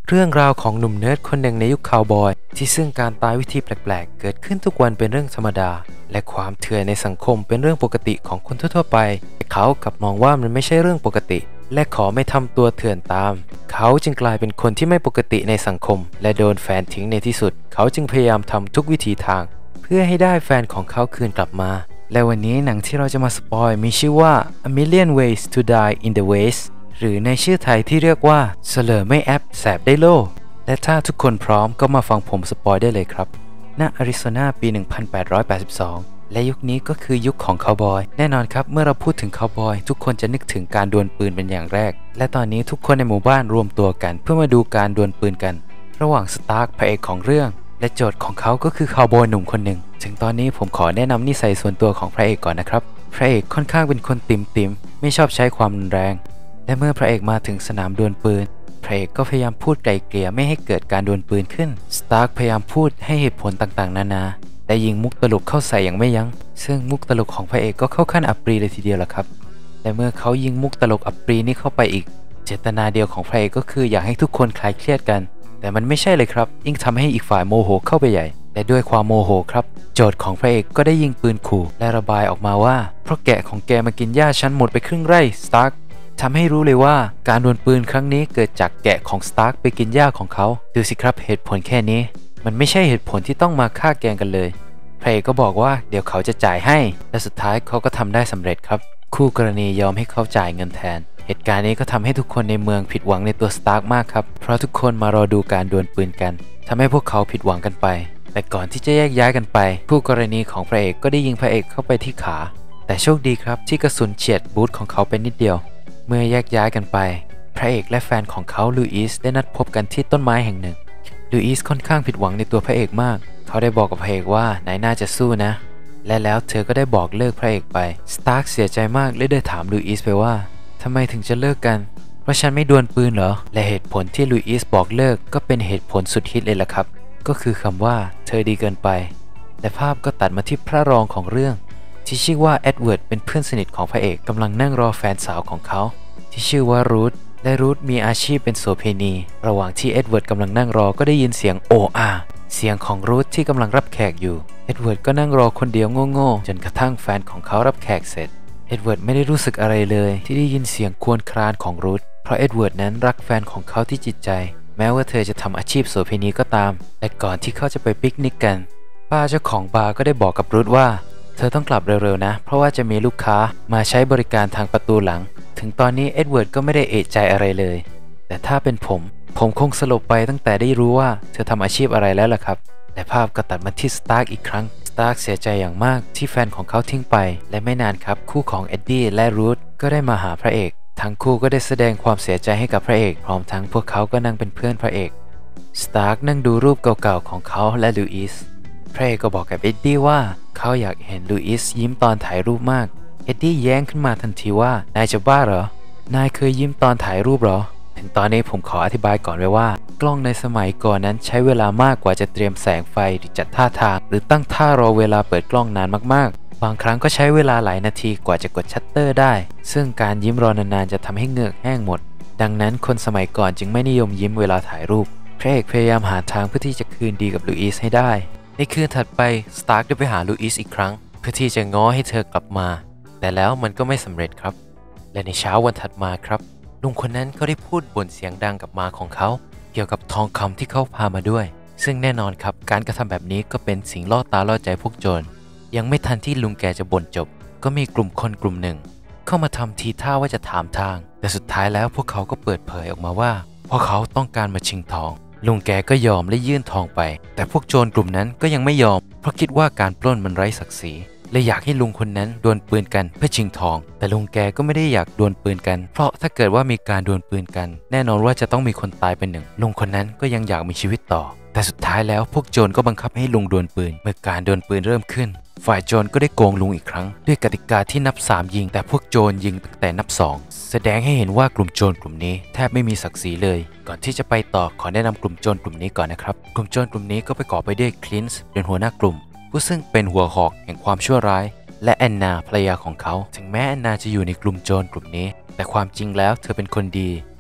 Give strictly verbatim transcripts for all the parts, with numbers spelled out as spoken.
เรื่องราวของหนุ่มเนิร์ดคนหนึ่งในยุคคาวบอยที่ซึ่งการตายวิธีแปลกๆเกิดขึ้นทุกวันเป็นเรื่องธรรมดาและความเถื่อนในสังคมเป็นเรื่องปกติของคนทั่วๆไปแต่เขากลับมองว่ามันไม่ใช่เรื่องปกติและขอไม่ทำตัวเถื่อนตามเขาจึงกลายเป็นคนที่ไม่ปกติในสังคมและโดนแฟนทิ้งในที่สุดเขาจึงพยายามทำทุกวิธีทางเพื่อให้ได้แฟนของเขาคืนกลับมาและวันนี้หนังที่เราจะมาสปอยมีชื่อว่า A Million Ways to Die in the West หรือในชื่อไทยที่เรียกว่าเสลอไม่แอปแสบได้โลและถ้าทุกคนพร้อมก็มาฟังผมสปอยได้เลยครับณอาริโซนาปี หนึ่งพันแปดร้อยแปดสิบสอง และยุคนี้ก็คือยุคของคาวบอยแน่นอนครับเมื่อเราพูดถึงคาวบอยทุกคนจะนึกถึงการดวลปืนเป็นอย่างแรกและตอนนี้ทุกคนในหมู่บ้านรวมตัวกันเพื่อมาดูการดวลปืนกันระหว่างสตาร์คพระเอกของเรื่องและโจทย์ของเขาก็คือคาวบอยหนุ่มคนหนึ่งถึงตอนนี้ผมขอแนะนำนิสัยส่วนตัวของพระเอกก่อนนะครับพระเอกค่อนข้างเป็นคนติ่มติมไม่ชอบใช้ความรุนแรงและเมื่อพระเอกมาถึงสนามดวลปืนพระเอกก็พยายามพูดไกล่เกลี่ยไม่ให้เกิดการดวลปืนขึ้นสตาร์คพยายามพูดให้เหตุผลต่างๆนานาและยิงมุกตลกเข้าใส่อย่างไม่ยั้งซึ่งมุกตลกของพระเอกก็เข้าขั้นอัปรีเลยทีเดียวล่ะครับแต่เมื่อเขายิงมุกตลกอัปรีนี้เข้าไปอีกเจตนาเดียวของพระเอกก็คืออยากให้ทุกคนคลายเครียดกันแต่มันไม่ใช่เลยครับยิ่งทำให้อีกฝ่ายโมโหเข้าไปใหญ่และด้วยความโมโหครับโจทย์ของพระเอกก็ได้ยิงปืนขู่และระบายออกมาว่าเพราะแกะของแกมากินหญ้าฉันหมดไปครึ่งไร่สตาร์คทำให้รู้เลยว่าการดวลปืนครั้งนี้เกิดจากแกะของสตาร์คไปกินหญ้าของเขาดูสิครับเหตุผลแค่นี้มันไม่ใช่เหตุผลที่ต้องมาฆ่าแกล้งกันเลยพระเอกก็บอกว่าเดี๋ยวเขาจะจ่ายให้และสุดท้ายเขาก็ทำได้สำเร็จครับคู่กรณียอมให้เขาจ่ายเงินแทนเหตุการณ์นี้ก็ทำให้ทุกคนในเมืองผิดหวังในตัวสตาร์คมากครับเพราะทุกคนมารอดูการดวลปืนกันทำให้พวกเขาผิดหวังกันไปแต่ก่อนที่จะแยกย้ายกันไปคู่กรณีของพระเอกก็ได้ยิงพระเอกเข้าไปที่ขาแต่โชคดีครับที่กระสุนเฉียดบูทของเขาไปนิดเดียวเมื่อแยกย้ายกันไปพระเอกและแฟนของเขาลูอิสได้นัดพบกันที่ต้นไม้แห่งหนึ่งลูอิสค่อนข้างผิดหวังในตัวพระเอกมากเขาได้บอกกับพระเอกว่านายน่าจะสู้นะและแล้วเธอก็ได้บอกเลิกพระเอกไปสตาร์คเสียใจมากและได้ถามลูอิสไปว่าทำไมถึงจะเลิกกันเพราะฉันไม่ดวลปืนเหรอและเหตุผลที่ลูอิสบอกเลิกก็เป็นเหตุผลสุดฮิตเลยล่ะครับก็คือคำว่าเธอดีเกินไปและภาพก็ตัดมาที่พระรองของเรื่องที่ชื่อว่าเอ็ดเวิร์ดเป็นเพื่อนสนิทของพระเอกกำลังนั่งรอแฟนสาวของเขาที่ชื่อว่ารูธและรูธมีอาชีพเป็นโสเภณีระหว่างที่เอ็ดเวิร์ดกำลังนั่งรอก็ได้ยินเสียงโออาเสียงของรูธที่กำลังรับแขกอยู่เอ็ดเวิร์ดก็นั่งรอคนเดียวโง่ๆจนกระทั่งแฟนของเขารับแขกเสร็จเอ็ดเวิร์ดไม่ได้รู้สึกอะไรเลยที่ได้ยินเสียงครวญครางของรูธเพราะเอ็ดเวิร์ดนั้นรักแฟนของเขาที่จิตใจแม้ว่าเธอจะทำอาชีพโสเภณีก็ตามและก่อนที่เขาจะไปปิกนิกกันป้าเจ้าของบาร์ก็ได้บอกกับรูธว่าเธอต้องกลับเร็วๆนะเพราะว่าจะมีลูกค้ามาใช้บริการทางประตูหลังถึงตอนนี้เอ็ดเวิร์ดก็ไม่ได้เอะใจอะไรเลยแต่ถ้าเป็นผมผมคงสลบไปตั้งแต่ได้รู้ว่าเธอทำอาชีพอะไรแล้วล่ะครับและภาพก็ตัดมาที่สตาร์คอีกครั้งสตาร์คเสียใจอย่างมากที่แฟนของเขาทิ้งไปและไม่นานครับคู่ของเอ็ดดี้และรูธก็ได้มาหาพระเอกทั้งคู่ก็ได้แสดงความเสียใจให้กับพระเอกพร้อมทั้งพวกเขาก็นั่งเป็นเพื่อนพระเอกสตาร์คนั่งดูรูปเก่าๆของเขาและลูอิสพระเอกก็บอกกับเอ็ดดี้ว่าเขาอยากเห็นลูอิสยิ้มตอนถ่ายรูปมากเอ็ดดี้แย้งขึ้นมาทันทีว่านายจะบ้าเหรอนายเคยยิ้มตอนถ่ายรูปเหรอถึงตอนนี้ผมขออธิบายก่อนไว้ว่ากล้องในสมัยก่อนนั้นใช้เวลามากกว่าจะเตรียมแสงไฟหรือจัดท่าทางหรือตั้งท่ารอเวลาเปิดกล้องนานมากๆบางครั้งก็ใช้เวลาหลายนาทีกว่าจะกดชัตเตอร์ได้ซึ่งการยิ้มรอนานๆจะทำให้เหงือกแห้งหมดดังนั้นคนสมัยก่อนจึงไม่นิยมยิ้มเวลาถ่ายรูปพระเอกพยายามหาทางเพื่อที่จะคืนดีกับลูอิสให้ได้ในคืนถัดไปสตาร์คได้ไปหาลูอิสอีกครั้งเพื่อที่จะง้อให้เธอกลับมาแต่แล้วมันก็ไม่สำเร็จครับและในเช้าวันถัดมาครับลุงคนนั้นก็ได้พูดบ่นเสียงดังกับม้าของเขาเกี่ยวกับทองคำที่เขาพามาด้วยซึ่งแน่นอนครับการกระทำแบบนี้ก็เป็นสิ่งล่อตาล่อใจพวกโจรยังไม่ทันที่ลุงแกจะบ่นจบก็มีกลุ่มคนกลุ่มหนึ่งเข้ามาทำทีท่าว่าจะถามทางแต่สุดท้ายแล้วพวกเขาก็เปิดเผยออกมาว่าพวกเขาต้องการมาชิงทองลุงแกก็ยอมและยื่นทองไปแต่พวกโจรกลุ่มนั้นก็ยังไม่ยอมเพราะคิดว่าการปล้นมันไร้ศักดิ์ศรีเลยอยากให้ลุงคนนั้นดวลปืนกันเพื่อชิงทองแต่ลุงแกก็ไม่ได้อยากดวลปืนกันเพราะถ้าเกิดว่ามีการดวลปืนกันแน่นอนว่าจะต้องมีคนตายเป็นหนึ่งลุงคนนั้นก็ยังอยากมีชีวิตต่อแต่สุดท้ายแล้วพวกโจรก็บังคับให้ลุงดวลปืนเมื่อการดวลปืนเริ่มขึ้นฝ่ายโจรก็ได้โกงลุงอีกครั้งด้วยกติกาที่นับสามยิงแต่พวกโจรยิงตั้งแต่นับสองแสดงให้เห็นว่ากลุ่มโจรกลุ่มนี้แทบไม่มีศักดิ์ศรีเลยก่อนที่จะไปต่อขอแนะนำกลุ่มโจรกลุ่มนี้ก่อนนะครับกลุ่มโจรกลุ่มนี้ก็ประกอบไปด้วยคลินส์เป็นหัวหน้ากลุ่มผู้ซึ่งเป็นหัวหอกแห่งความชั่วร้ายและแอนนาภรรยาของเขาถึงแม้แอนนาจะอยู่ในกลุ่มโจรกลุ่มนี้แต่ความจริงแล้วเธอเป็นคนดี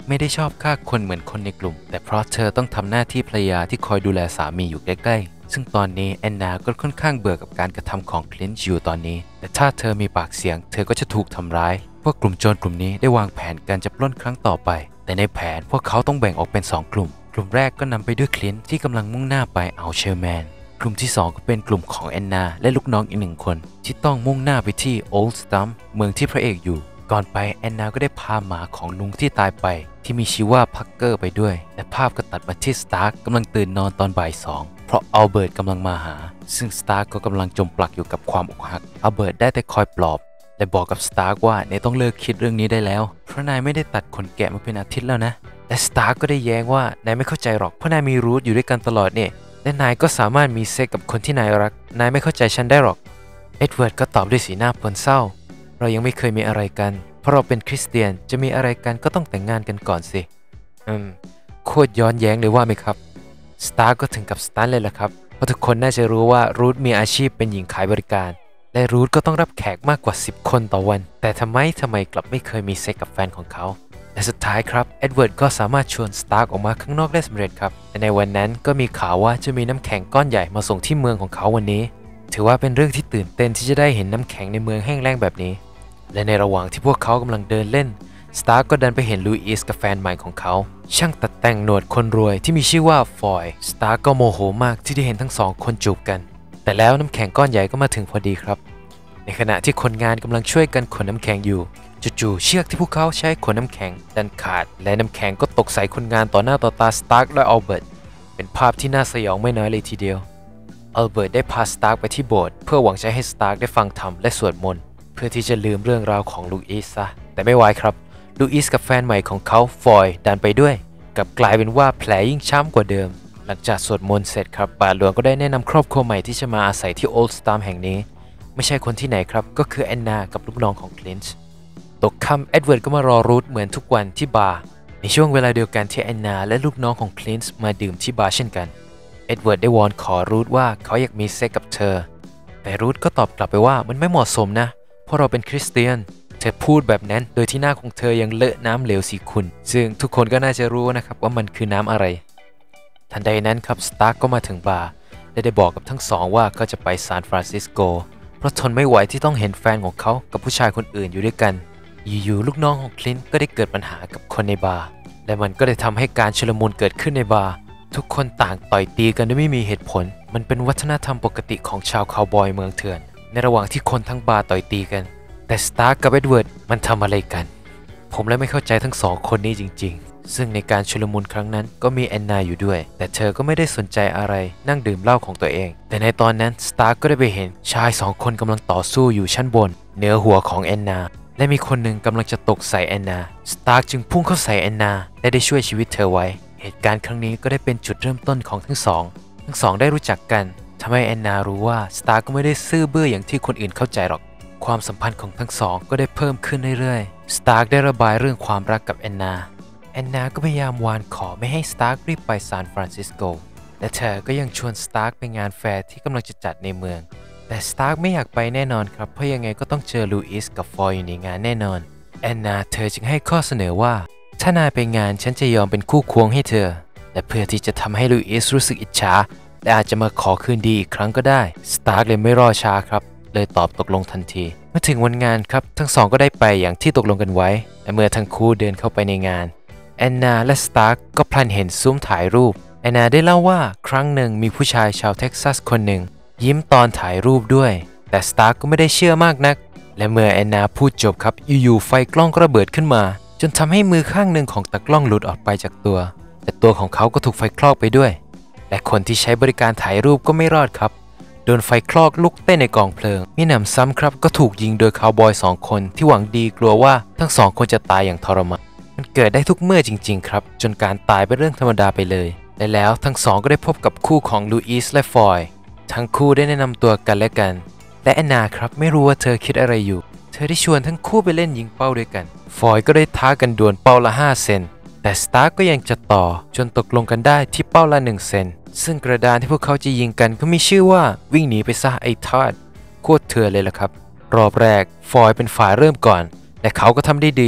ไม่ได้ชอบฆ่าคนเหมือนคนในกลุ่มแต่เพราะเธอต้องทำหน้าที่ภรรยาที่คอยดูแลสามีอยู่ใกล้ๆซึ่งตอนนี้แอนนาก็ค่อนข้างเบื่อกับการกระทำของคลินต์อยู่ตอนนี้แต่ถ้าเธอมีปากเสียงเธอก็จะถูกทำร้ายพวกกลุ่มโจรกลุ่มนี้ได้วางแผนการจะปล้นครั้งต่อไปแต่ในแผนพวกเขาต้องแบ่งออกเป็นสองกลุ่มกลุ่มแรกก็นำไปด้วยคลินต์ที่กำลังมุ่งหน้าไปเอาเชอร์แมนกลุ่มที่สองก็เป็นกลุ่มของแอนนาและลูกน้องอีกหนึ่งคนที่ต้องมุ่งหน้าไปที่โอลด์สตัมเมืองที่พระเอกอยู่ก่อนไปแอนนาก็ได้พาหมาของลุงที่ตายไปที่มีชื่อว่าพักเกอร์ไปด้วยและภาพก็ตัดมาที่สตาร์กกำลังตื่นนอนตอนบ่ายสองเพราะอัลเบิร์ตกำลังมาหาซึ่งสตาร์กก็กำลังจมปลักอยู่กับความอกหักอัลเบิร์ตได้แต่คอยปลอบและบอกกับสตาร์กว่านายต้องเลิกคิดเรื่องนี้ได้แล้วเพราะนายไม่ได้ตัดขนแกะมาเป็นอาทิตย์แล้วนะและสตาร์กก็ได้แย้งว่านายไม่เข้าใจหรอกเพราะนายมีรูทอยู่ด้วยกันตลอดเนี่ยและนายก็สามารถมีเซ็กกับคนที่นายรักนายไม่เข้าใจฉันได้หรอกเอ็ดเวิร์ดก็ตอบด้วยสีหน้าปนเศร้าเรายังไม่เคยมีอะไรกันเพราะเราเป็นคริสเตียนจะมีอะไรกันก็ต้องแต่งงานกันก่อนสิอืมโคตรย้อนแย้งเลยว่าไหมครับสตาร์ก็ถึงกับสตันเลยล่ะครับเพราะทุกคนน่าจะรู้ว่ารูทมีอาชีพเป็นหญิงขายบริการและรูทก็ต้องรับแขกมากกว่าสิบคนต่อวันแต่ทำไมทำไมกลับไม่เคยมีเซ็กกับแฟนของเขาและสุดท้ายครับเอ็ดเวิร์ดก็สามารถชวนสตาร์กออกมาข้างนอกได้สำเร็จครับและในวันนั้นก็มีข่าวว่าจะมีน้ำแข็งก้อนใหญ่มาส่งที่เมืองของเขาวันนี้ถือว่าเป็นเรื่องที่ตื่นเต้นที่จะได้เห็นน้ำแข็งในเมืองแห้งแล้งแบบนี้และในระหว่างที่พวกเขากำลังเดินเล่นสตาร์กก็เดินไปเห็นลูอิสกับแฟนใหม่ของเขาช่างตัดแต่งหนวดคนรวยที่มีชื่อว่าฟอยสตาร์กก็โมโหมากที่ได้เห็นทั้งสองคนจูบกันแต่แล้วน้ำแข็งก้อนใหญ่ก็มาถึงพอดีครับในขณะที่คนงานกำลังช่วยกันขนน้ำแข็งอยู่จู่ๆเชือกที่พวกเขาใช้ขนน้ำแข็งดันขาดและน้ำแข็งก็ตกใส่คนงานต่อหน้าต่อตาสตาร์กและอัลเบิร์ตเป็นภาพที่น่าสยองไม่น้อยเลยทีเดียวอัลเบิร์ตได้พาสตาร์กไปที่โบสถ์เพื่อหวังจะให้สตาร์กได้ฟังธรรมและสวดมนต์เพื่อที่จะลืมเรื่องราวของลูอิสซะแต่ไม่ไหวครับลูอิสกับแฟนใหม่ของเขาฟอยดันไปด้วยกลับกลายเป็นว่าแผลยิ่งช้ำกว่าเดิมหลังจากสวดมนต์เสร็จครับบาทหลวงก็ได้แนะนำครอบครัวใหม่ที่จะมาอาศัยที่โอลด์สตัมแห่งนี้ไม่ใช่คนที่ไหนครับก็คือแอนนากับลูกน้องของคลินต์ตกค่ำเอ็ดเวิร์ดก็มารอรูทเหมือนทุกวันที่บาร์ในช่วงเวลาเดียวกันที่แอนนาและลูกน้องของคลินต์มาดื่มที่บาร์เช่นกันเอ็ดเวิร์ดได้วอนขอรูทว่าเขาอยากมีเซ็กกับเธอแต่รูทก็ตอบกลับไปว่ามันไม่เหมาะสมนะเพราะเราเป็นคริสเตียนเธอพูดแบบนั้นโดยที่หน้าของเธอยังเลอะน้ำเหลวสีขุ่นซึ่งทุกคนก็น่าจะรู้นะครับว่ามันคือน้ำอะไรทันใดนั้นครับสตาร์กก็มาถึงบาร์และได้บอกกับทั้งสองว่าเขาจะไปซานฟรานซิสโกเพราะทนไม่ไหวที่ต้องเห็นแฟนของเขากับผู้ชายคนอื่นอยู่ด้วยกันอยู่ๆลูกน้องของคลินต์ก็ได้เกิดปัญหากับคนในบาร์และมันก็ได้ทำให้การชุลมุนเกิดขึ้นในบาร์ทุกคนต่างต่อยตีกันโดยไม่มีเหตุผลมันเป็นวัฒนธรรมปกติของชาวคาวบอยเมืองเถื่อนในระหว่างที่คนทั้งบาร์ต่อยตีกันแต่สตาร์กกับเอ็ดเวิร์ดมันทำอะไรกันผมเลยไม่เข้าใจทั้งสองคนนี้จริงๆซึ่งในการชุลมุนครั้งนั้นก็มีแอนนาอยู่ด้วยแต่เธอก็ไม่ได้สนใจอะไรนั่งดื่มเหล้าของตัวเองแต่ในตอนนั้นสตาร์กก็ได้ไปเห็นชายสองคนกำลังต่อสู้อยู่ชั้นบนเหนือหัวของแอนนาและมีคนหนึ่งกำลังจะตกใส่แอนนาสตาร์กจึงพุ่งเข้าใส่แอนนาและได้ช่วยชีวิตเธอไว้เหตุการณ์ครั้งนี้ก็ได้เป็นจุดเริ่มต้นของทั้งสองทั้งสองได้รู้จักกันทำให้แอนนารู้ว่าสตาร์กก็ไม่ได้ซื่อบื้ออย่างที่คนอื่นเข้าใจหรอกความสัมพันธ์ของทั้งสองก็ได้เพิ่มขึ้นเรื่อยๆสตาร์กได้ระบายเรื่องความรักกับแอนนาแอนนาก็พยายามวานขอไม่ให้สตาร์กรีบไปซานฟรานซิสโกและเธอก็ยังชวนสตาร์กไปงานแฟร์ที่กำลังจะจัดในเมืองแต่สตาร์กไม่อยากไปแน่นอนครับเพราะยังไงก็ต้องเจอลูอิสกับฟอยอยู่ในงานแน่นอนแอนนาเธอจึงให้ข้อเสนอว่าถ้านายไปงานฉันจะยอมเป็นคู่ควงให้เธอและเพื่อที่จะทำให้ลูอิสรู้สึกอิจฉาและอาจจะมาขอคืนดีอีกครั้งก็ได้สตาร์กเลยไม่รอช้าครับเลยตอบตกลงทันทีเมื่อถึงวันงานครับทั้งสองก็ได้ไปอย่างที่ตกลงกันไว้และเมื่อทั้งคู่เดินเข้าไปในงานแอนนาและสตาร์กก็พลันเห็นซุ้มถ่ายรูปแอนนาได้เล่าว่าครั้งหนึ่งมีผู้ชายชาวเท็กซัสคนหนึ่งยิ้มตอนถ่ายรูปด้วยแต่สตาร์กก็ไม่ได้เชื่อมากนักและเมื่อแอนนาพูดจบครับอยู่ๆไฟกล้องก็ระเบิดขึ้นมาจนทำให้มือข้างหนึ่งของตากล้องหลุดออกไปจากตัวแต่ตัวของเขาก็ถูกไฟคลอกไปด้วยและคนที่ใช้บริการถ่ายรูปก็ไม่รอดครับโดนไฟคลอกลุกเต้นในกองเพลิงมิหนำซ้ำครับก็ถูกยิงโดยคาวบอยสองคนที่หวังดีกลัวว่าทั้งสองคนจะตายอย่างทรมานมันเกิดได้ทุกเมื่อจริงๆครับจนการตายเป็นเรื่องธรรมดาไปเลยและแล้วทั้งสองก็ได้พบกับคู่ของลูอิสและฟอยทั้งคู่ได้แนะนำตัวกันและกันและแอนนาครับไม่รู้ว่าเธอคิดอะไรอยู่เธอได้ชวนทั้งคู่ไปเล่นยิงเป้าด้วยกันฟอยก็ได้ท้ากันดวลเป้าละห้าเซนแต่สตาร์กก็ยังจะต่อจนตกลงกันได้ที่เป้าละหนึ่งเซนซึ่งกระดานที่พวกเขาจะยิงกันก็มีชื่อว่าวิ่งหนีไปซะไอ้ทาสโคตรเถื่อนเลยล่ะครับรอบแรกฟอยเป็นฝ่ายเริ่มก่อนและเขาก็ทำได้ดี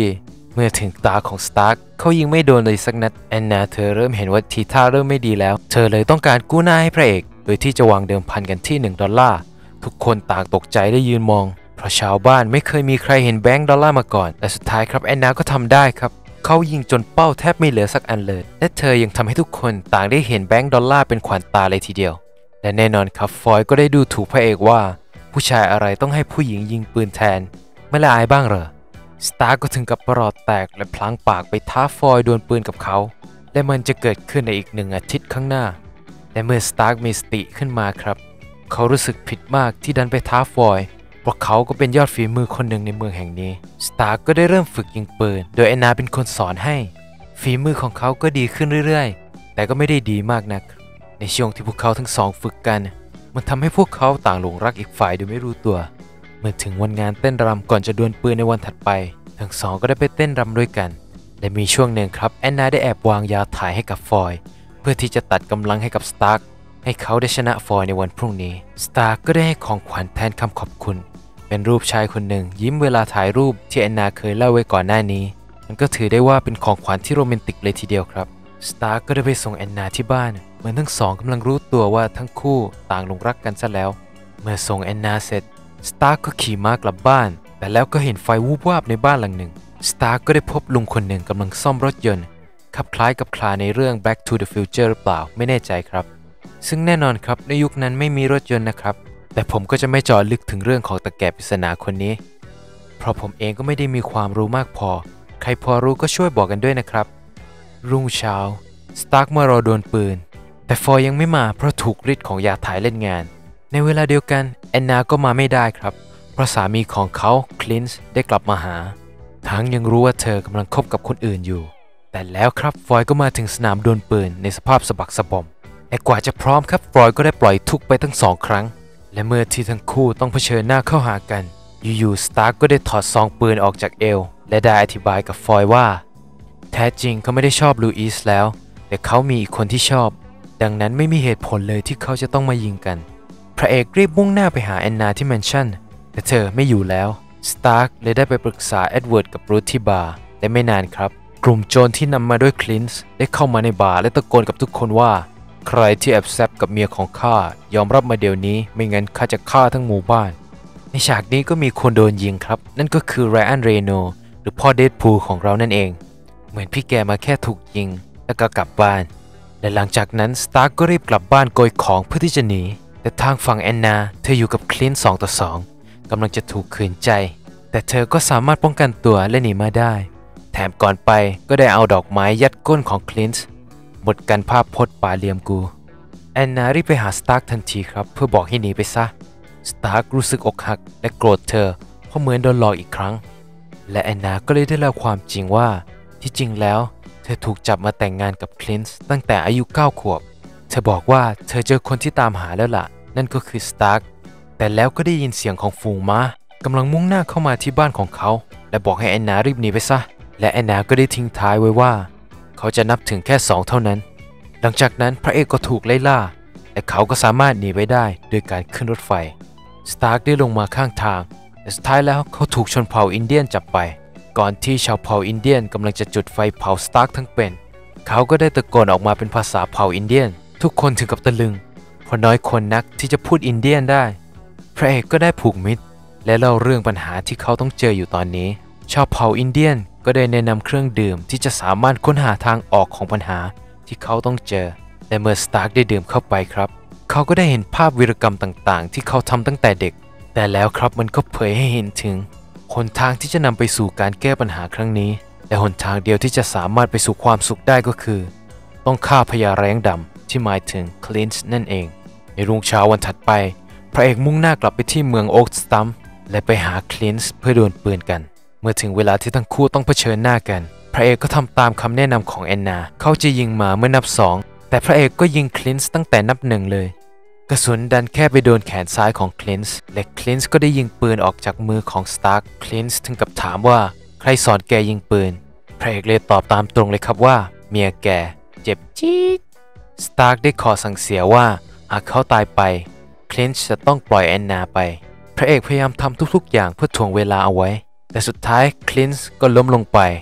เมื่อถึงตาของสตาร์กเขายิงไม่โดนเลยสักนัดแอนนาเธอเริ่มเห็นว่าทีท่าเริ่มไม่ดีแล้วเธอเลยต้องการกู้หน้าให้พระเอกโดยที่จะวางเดิมพันกันที่หนึ่งดอลลาร์ทุกคนต่างตกใจได้ยืนมองเพราะชาวบ้านไม่เคยมีใครเห็นแบงค์ดอลลาร์มาก่อนแต่สุดท้ายครับแอนนาก็ทำได้ครับเขายิงจนเป้าแทบไม่เหลือสักอันเลยและเธอยังทำให้ทุกคนต่างได้เห็นแบงค์ดอลลาร์เป็นขวัญตาเลยทีเดียวและแน่นอนครับฟอยก็ได้ดูถูกพระเอกว่าผู้ชายอะไรต้องให้ผู้หญิงยิงปืนแทนไม่ละอายบ้างเหรอสตาร์ก็ถึงกับประหลอดแตกและพลางปากไปท้าฟอยดวลปืนกับเขาและมันจะเกิดขึ้นในอีกหนึ่งอาทิตย์ข้างหน้าและเมื่อสตาร์มีสติขึ้นมาครับเขารู้สึกผิดมากที่ดันไปท้าฟอยเพราะเขาก็เป็นยอดฝีมือคนหนึ่งในเมืองแห่งนี้สตาร์ก็ได้เริ่มฝึกยิงปืนโดยแอนนาเป็นคนสอนให้ฝีมือของเขาก็ดีขึ้นเรื่อยๆแต่ก็ไม่ได้ดีมากนักในช่วงที่พวกเขาทั้งสองฝึกกันมันทำให้พวกเขาต่างหลงรักอีกฝ่ายโดยไม่รู้ตัวเมื่อถึงวันงานเต้นรำก่อนจะดวลปืนในวันถัดไปทั้งสองก็ได้ไปเต้นรำด้วยกันและมีช่วงหนึ่งครับแอนนาได้แอบวางยาถ่ายให้กับฟอยเพื่อที่จะตัดกำลังให้กับสตาร์กให้เขาได้ชนะฟอยในวันพรุ่งนี้สตาร์กก็ได้ให้ของขวัญแทนคำขอบคุณเป็นรูปชายคนหนึ่งยิ้มเวลาถ่ายรูปที่แอนนาเคยเล่าไว้ก่อนหน้านี้มันก็ถือได้ว่าเป็นของขวัญที่โรแมนติกเลยทีเดียวครับสตาร์กก็ได้ไปส่งแอนนาที่บ้านเหมือนทั้งสองกำลังรู้ตัวว่าทั้งคู่ต่างหลงรักกันซะแล้วเมื่อส่งแอนนาเสร็จสตาร์กก็ขี่ม้ากลับบ้านแต่แล้วก็เห็นไฟวูบวาบในบ้านหลังหนึ่งสตาร์กก็ได้พบลุงคนหนึ่งกำลังซ่อมรถยนต์ขับคล้ายกับคลาในเรื่อง Back to the Future หรือเปล่าไม่แน่ใจครับซึ่งแน่นอนครับในยุคนั้นไม่มีรถยนต์นะครับแต่ผมก็จะไม่เจาะลึกถึงเรื่องของตะแก่ปริศนาคนนี้เพราะผมเองก็ไม่ได้มีความรู้มากพอใครพอรู้ก็ช่วยบอกกันด้วยนะครับรุ่งเช้าสตาร์กมารอโดนปืนแต่ฟอยยังไม่มาเพราะถูกฤทธิ์ของยาถ่ายเล่นงานในเวลาเดียวกันแอนนาก็มาไม่ได้ครับเพราะสามีของเขาคลินซ์ได้กลับมาหาทั้งยังรู้ว่าเธอกำลังคบกับคนอื่นอยู่แต่แล้วครับฟอยก็มาถึงสนามดวลปืนในสภาพสะบักสะบอมแต่กว่าจะพร้อมครับฟอยก็ได้ปล่อยทุกไปทั้งสองครั้งและเมื่อที่ทั้งคู่ต้องเผชิญหน้าเข้าหากันอยู่ๆสตาร์กก็ได้ถอดซองปืนออกจากเอวและได้อธิบายกับฟอยว่าแท้จริงเขาไม่ได้ชอบลูอิสแล้วแต่เขามีอีกคนที่ชอบดังนั้นไม่มีเหตุผลเลยที่เขาจะต้องมายิงกันพระเอกรีบมุ่งหน้าไปหาแอนนาที่แมนชั่นแต่เธอไม่อยู่แล้วสตาร์กเลยได้ไปปรึกษาเอ็ดเวิร์ดกับรูธที่บาร์และไม่นานครับกลุ่มโจรที่นำมาด้วยคลินซ์ได้เข้ามาในบาร์และตะโกนกับทุกคนว่าใครที่แอบแซบกับเมียของข้ายอมรับมาเดี๋ยวนี้ไม่งั้นข้าจะฆ่าทั้งหมู่บ้านในฉากนี้ก็มีคนโดนยิงครับนั่นก็คือไรอันเรโนหรือพ่อเดดพูลของเรานั่นเองเหมือนพี่แกมาแค่ถูกยิงแล้วก็กลับบ้านและหลังจากนั้นสตาร์กก็รีบกลับบ้านโกยของเพื่อที่จะหนีแต่ทางฝั่งแอนนาเธออยู่กับคลินซ์สองต่อสองกำลังจะถูกขืนใจแต่เธอก็สามารถป้องกันตัวและหนีมาได้แถมก่อนไปก็ได้เอาดอกไม้ยัดก้นของคลินซ์หมดกันภาพพจน์ป่าเลียมกูแอนนารีบไปหาสตาร์กทันทีครับเพื่อบอกให้หนีไปซะสตาร์กรู้สึกอกหักและโกรธเธอเพราะเหมือนโดนหลอกอีกครั้งและแอนนาก็เลยได้เล่าความจริงว่าที่จริงแล้วเธอถูกจับมาแต่งงานกับคลินซ์ตั้งแต่อายุเก้าขวบเธอบอกว่าเธอเจอคนที่ตามหาแล้วล่ะนั่นก็คือสตาร์กแต่แล้วก็ได้ยินเสียงของฝูงม้ากำลังมุ่งหน้าเข้ามาที่บ้านของเขาและบอกให้แอนนารีบหนีไปซะและแอนนาก็ได้ทิ้งท้ายไว้ว่าเขาจะนับถึงแค่สองเท่านั้นหลังจากนั้นพระเอกก็ถูกไล่ล่าและเขาก็สามารถหนีไปได้โดยการขึ้นรถไฟสตาร์กได้ลงมาข้างทางแต่สุดท้ายแล้วเขาถูกชนเผ่าอินเดียนจับไปก่อนที่ชาวเผ่าอินเดียนกำลังจะจุดไฟเผาสตาร์กทั้งเป็นเขาก็ได้ตะโกนออกมาเป็นภาษาเผ่าอินเดียนทุกคนถึงกับตะลึงเพราะน้อยคนนักที่จะพูดอินเดียนได้พระเอกก็ได้ผูกมิตรและเล่าเรื่องปัญหาที่เขาต้องเจออยู่ตอนนี้ชาวเผ่าอินเดียนก็ได้แนะนำเครื่องดื่มที่จะสามารถค้นหาทางออกของปัญหาที่เขาต้องเจอแต่เมื่อสตาร์กได้ดื่มเข้าไปครับเขาก็ได้เห็นภาพวีรกรรมต่างๆที่เขาทำตั้งแต่เด็กแต่แล้วครับมันก็เผยให้เห็นถึงหนทางที่จะนำไปสู่การแก้ปัญหาครั้งนี้และหนทางเดียวที่จะสามารถไปสู่ความสุขได้ก็คือต้องฆ่าพญาแร้งดำที่หมายถึงคลินซ์นั่นเองในรุ่งเช้าวันถัดไปพระเอกมุ่งหน้ากลับไปที่เมืองโอ๊กสตัมและไปหาคลินซ์เพื่อดวลปืนกันเมื่อถึงเวลาที่ทั้งคู่ต้องเผชิญหน้ากันพระเอกก็ทำตามคำแนะนำของแอนนาเขาจะยิงมาเมื่อนับสองแต่พระเอกก็ยิงคลินซ์ตั้งแต่นับหนึ่งเลยกระสุนดันแค่ไปโดนแขนซ้ายของคลินซ์และคลินซ์ก็ได้ยิงปืนออกจากมือของสตาร์กคลินซ์ถึงกับถามว่าใครสอนแกยิงปืนพระเอกเลยตอบตามตรงเลยครับว่าเมียแกเจ็บจี๊ดสตาร์กได้ขอสั่งเสียว่าหากเขาตายไปคลินซ์จะต้องปล่อยแอนนาไปพระเอกพยายามทำทุกๆอย่างเพื่อถ่วงเวลาเอาไว้แต่สุดท้ายคลินซ์ก็ล้มลงไป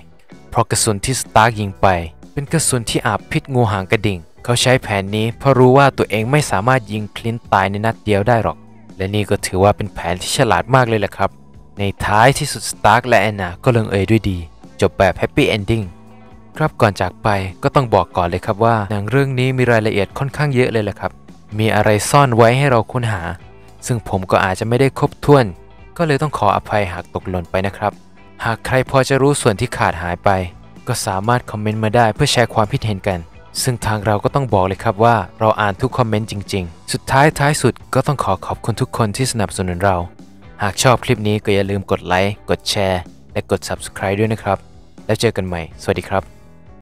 เพราะกระสุนที่สตาร์กยิงไปเป็นกระสุนที่อาบพิษงูหางกระดิ่งเขาใช้แผนนี้เพราะรู้ว่าตัวเองไม่สามารถยิงคลินต์ตายในนัดเดียวได้หรอกและนี่ก็ถือว่าเป็นแผนที่ฉลาดมากเลยแหละครับในท้ายที่สุดสตาร์กและแอนนาก็ลงเอยด้วยดีจบแบบแฮปปี้เอนดิ้งครับก่อนจากไปก็ต้องบอกก่อนเลยครับว่าหนังเรื่องนี้มีรายละเอียดค่อนข้างเยอะเลยแหละครับมีอะไรซ่อนไว้ให้เราค้นหาซึ่งผมก็อาจจะไม่ได้ครบถ้วนก็เลยต้องขออภัยหากตกหล่นไปนะครับหากใครพอจะรู้ส่วนที่ขาดหายไปก็สามารถคอมเมนต์มาได้เพื่อแชร์ความคิดเห็นกันซึ่งทางเราก็ต้องบอกเลยครับว่าเราอ่านทุกคอมเมนต์จริงๆสุดท้ายท้ายสุดก็ต้องขอขอบคุณทุกคนที่สนับสนุนเราหากชอบคลิปนี้ก็อย่าลืมกดไลค์กดแชร์และกด ซับสไครบ์ ด้วยนะครับแล้วเจอกันใหม่สวัสดีครับ